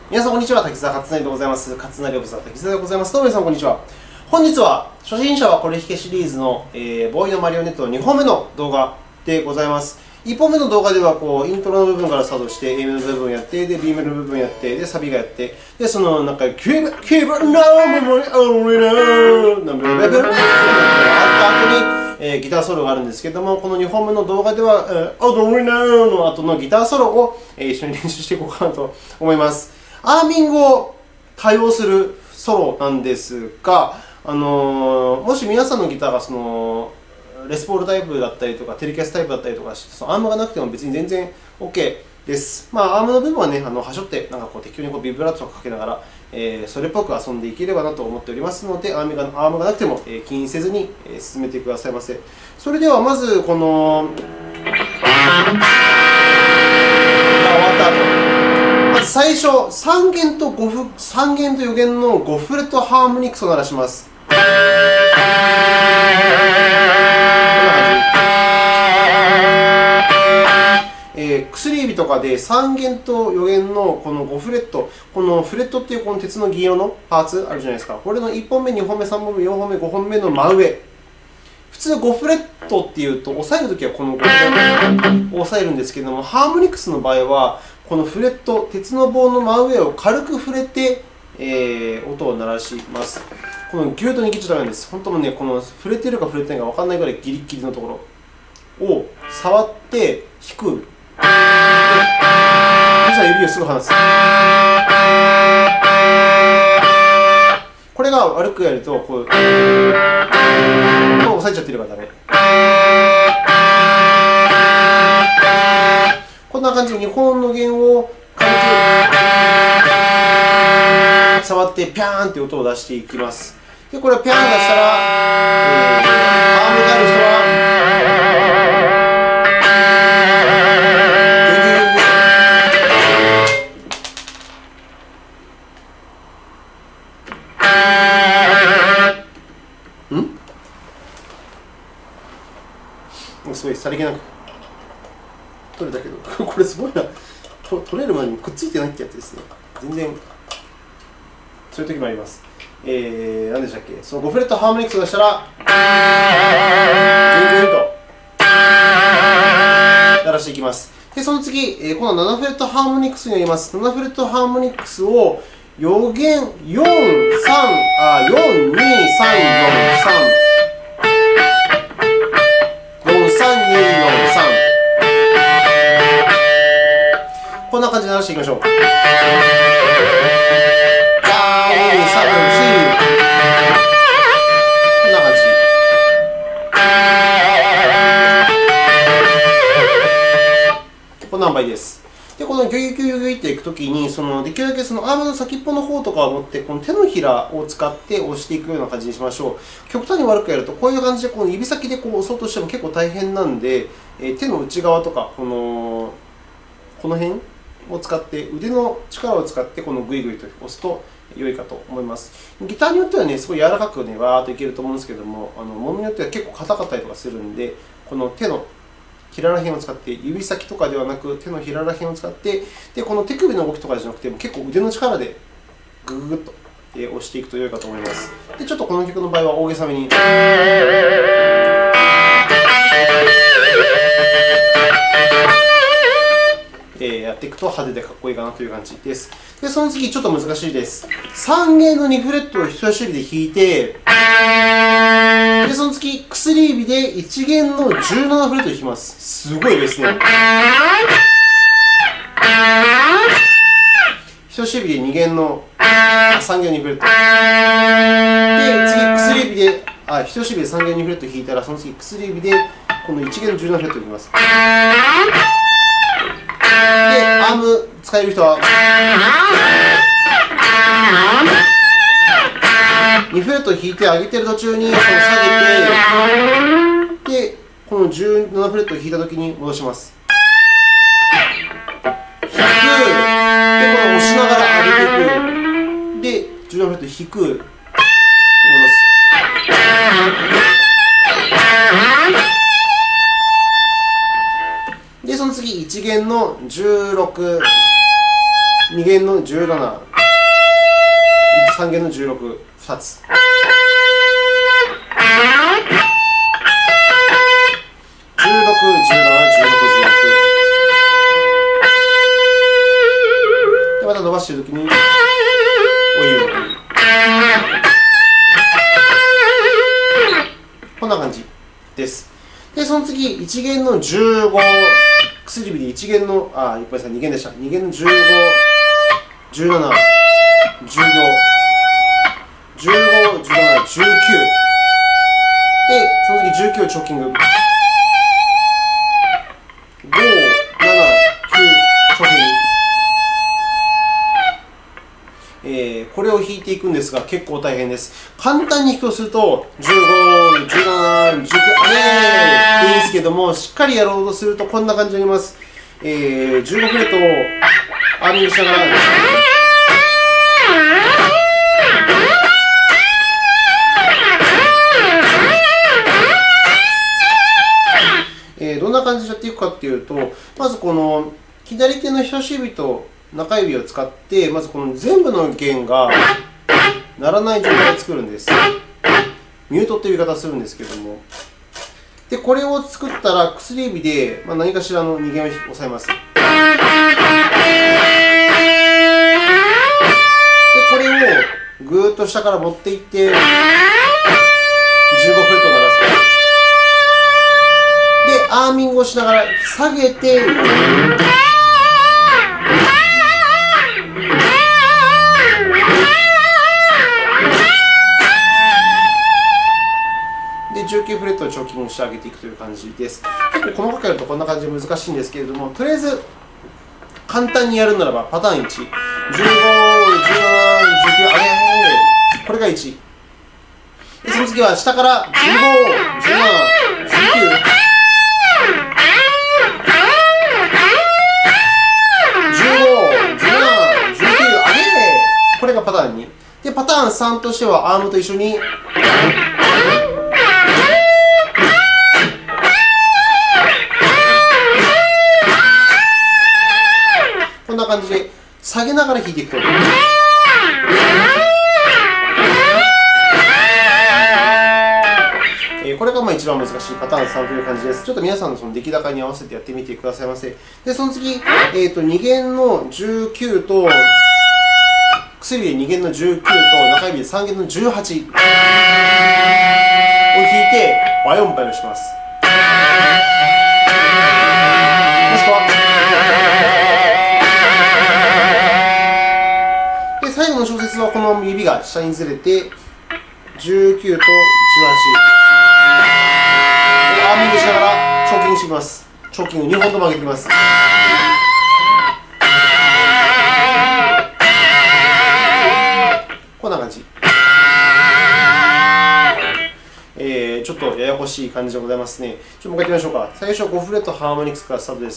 皆さんこんにちは、滝沢勝成でございます。勝成オブザ滝沢でございます。どうも皆さんこんにちは。本日は初心者はこれ弾けシリーズの、ボーイのマリオネットの2本目の動画でございます。1本目の動画ではイントロの部分からスタートして A メロの部分やって、で B メロの部分やって、でサビがやって、でそのなんかキーバーナーメモリーオリナーナブルベブルあった後にギターソロがあるんですけども、この2本目の動画ではオドリナーの後のギターソロを一緒に練習していこうかなと思います。アーミングを多用するソロなんですが、もし皆さんのギターがレスポールタイプだったりとかテレキャスタイプだったりとかして、アームがなくても別に全然 OK です。アームの部分はね、はしょってなんか適当にビブラートとかかけながら、それっぽく遊んでいければなと思っておりますので、アームがなくても気にせずに進めてくださいませ。それではまずこの終わった後、最初3弦と4弦の5フレットハーモニクスを鳴らします。こんな感じ。薬指とかで3弦と4弦のこの5フレット、このフレットっていうこの鉄の銀色のパーツあるじゃないですか。これの1本目、2本目、3本目、4本目、5本目の真上。普通5フレットっていうと、押さえるときはこの5フレットを押さえるんですけども、ハーモニクスの場合は、このフレット、鉄の棒の真上を軽く触れて、音を鳴らします。このギューッと握っちゃダメなんです。本当にね、この触れてるか触れてないか分からないぐらいギリギリのところを触って弾く。実は指をすぐ離す。これが悪くやると、こう押さえちゃってるからダメ。こんな感じで2本の弦を軽く触ってピャーンって音を出していきます。で、これをピャーン出したら、アームがある人は、すごいさりげなく取れたけど、これすごいな。取れる前にくっついてないってやつですね。全然、そういう時もあります。何でしたっけ、その5フレットハーモニクスをしたら、ぐんぐんと鳴らしていきます。で、その次、この7フレットハーモニクスになります。7フレットハーモニクスを4弦、4、2、3、4、3。こんな感じで鳴らしていきましょう。こんな感じ。こんな塩梅です。で、このギュギュギュギュギュっていくときに、できるだけアームの先っぽの方とかを持って、この手のひらを使って押していくような感じにしましょう。極端に悪くやると、こういう感じでこの指先で押そうとしても結構大変なんで、手の内側とか、この辺を使って、腕の力を使ってこのグイグイと押すと良いかと思います。ギターによってはね、すごい柔らかくね、わーっといけると思うんですけども、ものによっては結構硬かったりとかするんで、この手のひらら辺を使って、指先とかではなく手のひらら辺を使って、でこの手首の動きとかじゃなくて、結構腕の力でグググッと押していくと良いかと思います。で、ちょっとこの曲の場合は大げさめに。やっていくと派手でかっこいいかなという感じです。で、その次、ちょっと難しいです。3弦の2フレットを人差し指で弾いて、で、その次、薬指で1弦の17フレットを弾きます。すごいですね。人差し指で2弦の3弦の2フレット。で、次、薬指で人差し指で3弦の2フレットを弾いたら、その次、薬指でこの1弦の17フレットを弾きます。で、アーム使える人は2フレット弾いて上げてる途中に下げて、で、この17フレットを弾いたときに戻します。弾く、で、この押しながら上げていく、で、17フレット弾く、戻す。で、その次、1弦の16、2、 2弦の17、3弦の16、2つ。16、17、16、16。で、また伸ばしているときに、お湯を。こんな感じです。で、その次、1弦の15、薬指で1弦の、ごめんなさい、2弦でした。2弦の15、17、15、15、17、19。で、その次19をチョーキング。5、7、9、チョーキング。これを弾いていくんですが、結構大変です。簡単に弾くとすると、15、17、19、でいいんですけども、しっかりやろうとするとこんな感じになります。15フレットをアーミングしながら、どんな感じでやっていくかっていうと、まずこの左手の人差し指と中指を使って、まずこの全部の弦が鳴らない状態を作るんです。ミュートっていう言い方をするんですけれども。で、これを作ったら薬指で何かしらの2弦を押さえます。で、これをぐーっと下から持っていって、15フレットを鳴らす。で、アーミングをしながら下げて、19フレットをチョーキングしてあげていくという感じです。結構細かくやるとこんな感じで難しいんですけれども、とりあえず簡単にやるならばパターン1、15、17、19、これが1。で、その次は下から15、17、19。これがパターン2。で、パターン3としてはアームと一緒にこんな感じで下げながら弾いていくと。これが一番難しいパターン3という感じです。ちょっと皆さんのその出来高に合わせてやってみてくださいませ。で、その次、2弦の19と、薬指で2弦の19と中指で3弦の18を弾いて和4倍をします。もしくは、で最後の小節はこの指が下にずれて19と18。アーミングしながらチョーキングしていきます。チョーキング2本とも上げていきます。こんな感じ。ちょっとややこしい感じでございますね。もう一回やってみましょうか。最初は5フレットハーモニクスからスタートです。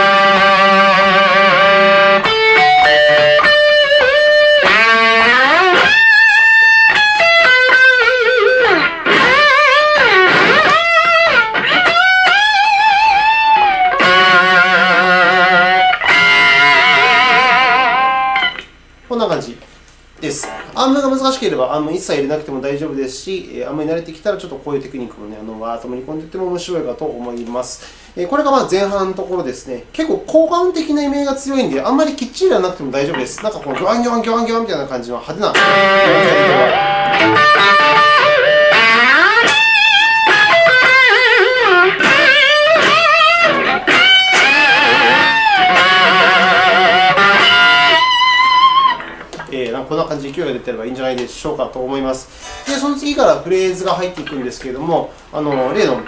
こんな感じです。アームが難しければアーム一切入れなくても大丈夫ですし、アームに慣れてきたらちょっとこういうテクニックもわーっと盛り込んでいっても面白いかと思います。これが前半のところですね。結構効果音的なイメージが強いんで、あんまりきっちりやらなくても大丈夫です。なんかこのギョワンギョワンギョワンギョワンみたいな感じの派手なこんな感じで勢いが出てればいいんじゃないでしょうかと思います。で、その次からフレーズが入っていくんですけれども、例の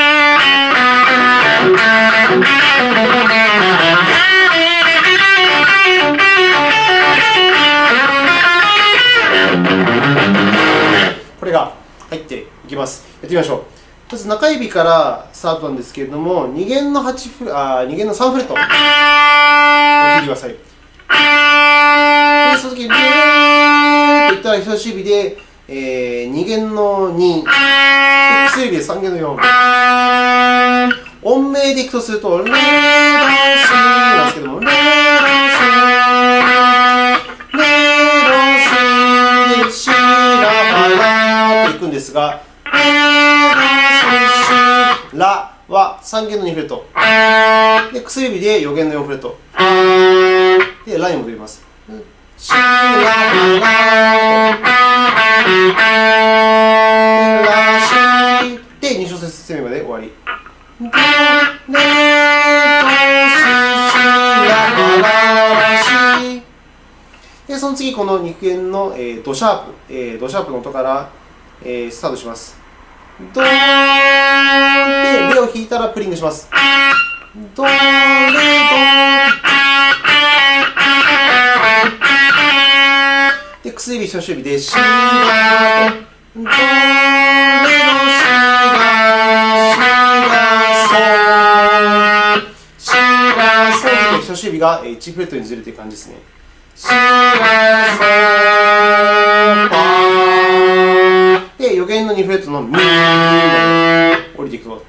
これが入っていきます。やってみましょう。まず中指からスタートなんですけれども、2弦の3フレットを弾いてください。で、その時に、といったら人差し指で、2弦の2、薬指で3弦の4。音名でいくとすると、レドシなんですけども、レドシが、ラは3弦の2フレット。で、薬指で4弦の4フレット。で、ラに戻ります。シララシで、2小節説明まで終わり。で、その次、この2弦のドシャープの音から、スタートします。ドーンで、レを弾いたらプリングします。ドレドで、薬指、人差し指でシラとドレドシラシラソで人差し指が1フレットにずれている感じですね。シラソパで、4弦の2フレットのミまで降りていくと。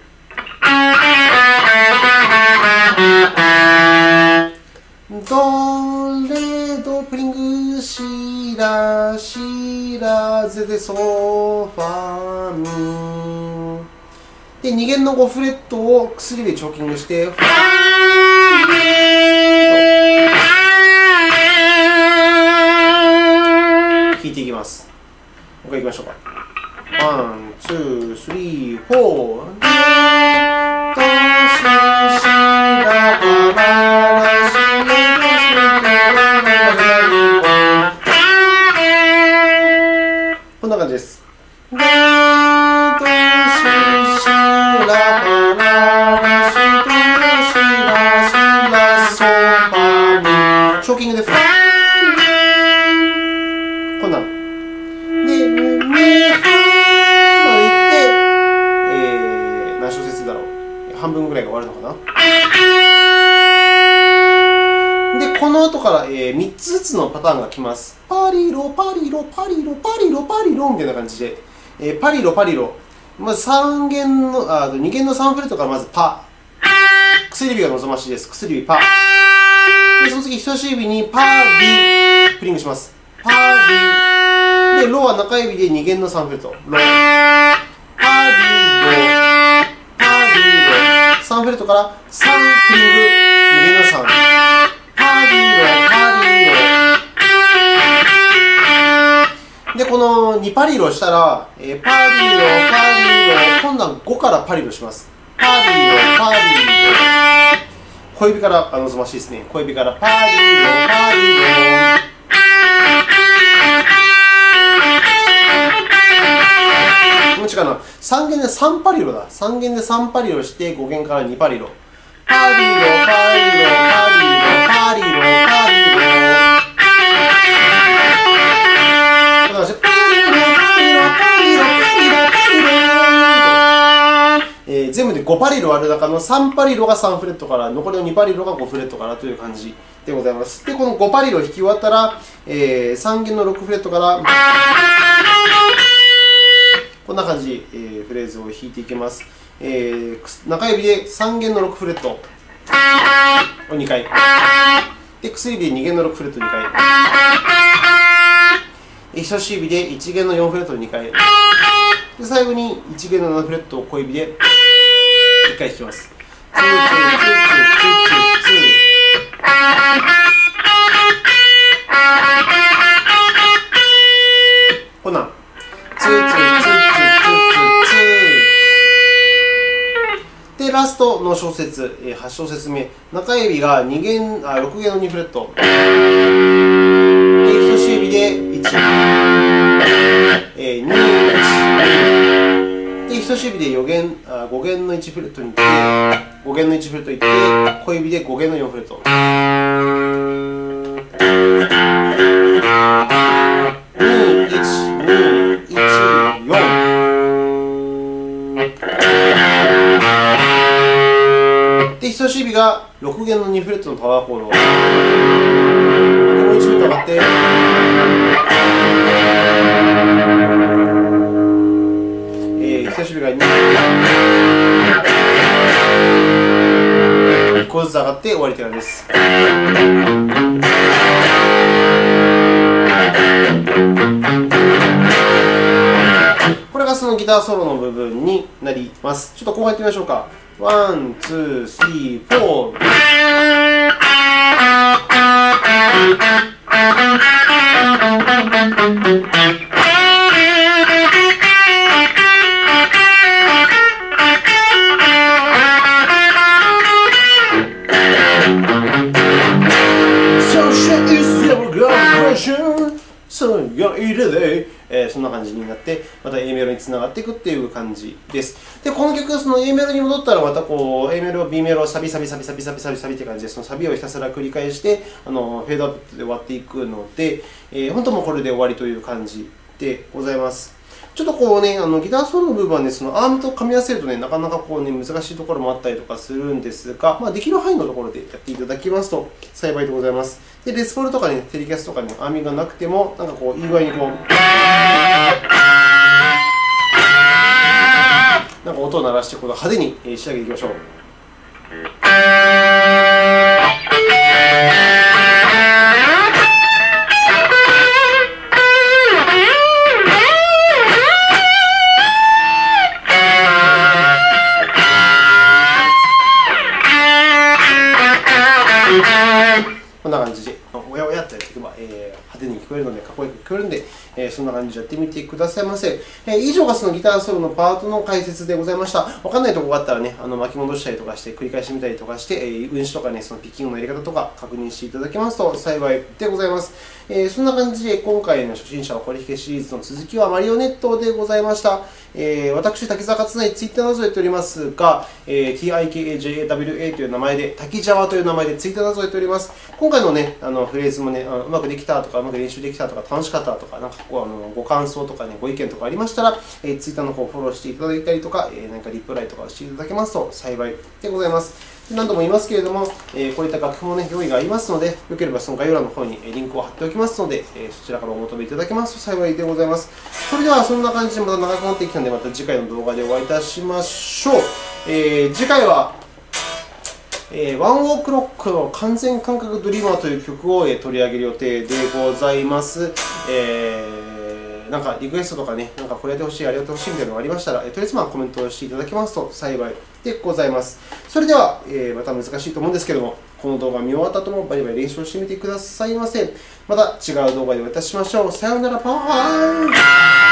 ドレドプリングシラシラゼでソファミで、2弦の5フレットを薬でチョーキングしてファ弾いていきます。もう一回いきましょうか。ワン、ツー、スリー、フォー。こんな感じです。ショーキングでファーこんなの。で、何小節だろう。半分ぐらいが終わるのかな。で、この後から、3つずつのパターンが来ます。パリロ、パリロ、パリロ、パリロ、パリロみたいな感じで、パリロ、パリロ。まず2弦の3フレットからまずパ。薬指が望ましいです。薬指パ。で、その次、人差し指にパリ、プリングします。パリ。で、ロは中指で2弦の3フレット。ロ。パリロ。パリロ。3フレットから3プリング、2弦の3。パリロ、パリロ。で、この2パリロしたら、パリロ、パリロ。今度は5からパリロします。パリロ、パリロ。小指から望ましいですね。小指からパリロ、パリロ。もう違うな。3弦で3パリロだ。3弦で3パリロして5弦から2パリロ。パリロ、パリロ、パリロ、パリロ、パリロ。こんな感じでパリロ、パリロ、パリロ、パリロ、パリロ。全部で5パリロある中の3パリロが3フレットから、残りの2パリロが5フレットからという感じでございます。で、この5パリロを弾き終わったら、3弦の6フレットから、こんな感じ、フレーズを弾いていきます。中指で3弦の6フレットを2回。で、薬指で2弦の6フレット2回。人差し指で1弦の4フレット2回。で、最後に1弦の7フレットを小指で1回弾きます。こんなん。で、ラストの小節、8小節目。中指が6弦の2フレット。で、人差し指で1、2、1。で、人差し指で5弦の1フレットに行って、5弦の1フレット行って、小指で5弦の4フレット。2、1、2、1、4。で、人差し指が6弦の2フレットのパワーコード。もう1フレット上がって、人差し指が2個ずつ上がって終わりという感じです。これがそのギターソロの部分になります。ちょっと後半やってみましょうか。ワン、ツー、スリー、フォー。そんな感じになって、また A メロにつながっていくっていう感じです。で、この曲、その A メロに戻ったら、またこう A メロ、B メロ、サビサビサビサビサビサビサビって感じで、そのサビをひたすら繰り返して、フェードアップで終わっていくので、本当もうこれで終わりという感じでございます。ちょっとこうね、ギターソロの部分はね、そのアームと噛み合わせるとね、なかなかこうね、難しいところもあったりとかするんですが、できる範囲のところでやっていただきますと幸いでございます。で、レスポールとかね、テレキャスとかね、アーミがなくても、なんかこう、いい具合にこう、なんか音を鳴らしてこう派手に仕上げていきましょう。こんな感じで、おやおやってやっていけば、派手に聞こえるので、かっこよく聞こえるので、そんな感じでやってみてくださいませ。以上がそのギターソロのパートの解説でございました。わかんないところがあったらね、巻き戻したりとかして、繰り返してみたりとかして、運指とかね、そのピッキングのやり方とか確認していただけますと幸いでございます。そんな感じで、今回の初心者はこれ弾けシリーズの続きはマリオネットでございました。私、滝沢勝成、ツイッターなどでやっておりますが、TIKAJAWA という名前で、滝沢という名前でツイッターなどでやっております。今回のね、フレーズもね、うまくできたとか、うまく練習できたとか、楽しかったとか、なんかこうご感想とかね、ご意見とかありましたら、ツイッターの方フォローしていただいたりとか、何かリプライとかしていただけますと幸いでございます。何度も言いますけれども、こういった楽譜もね、用意がありますので、よければその概要欄の方にリンクを貼っておきますので、そちらからお求めいただけますと幸いでございます。それでは、そんな感じでまた長くなってきたので、また次回の動画でお会いいたしましょう。次回は、ワンオークロックの完全感覚ドリーマーという曲を取り上げる予定でございます。なんかリクエストとかね、なんかこれやってほしい、あれやってほしいみたいなのがありましたら、とりあえずコメントをしていただけますと幸いでございます。それでは、また難しいと思うんですけども、この動画見終わった後もバリバリ練習してみてくださいませ。また違う動画でお会いいたしましょう。さようなら、パワー